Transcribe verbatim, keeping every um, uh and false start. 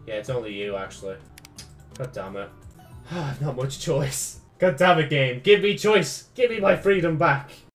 Yeah, it's only you, actually. God damn it. Not much choice. God damn it, game. Give me choice. Give me my freedom back.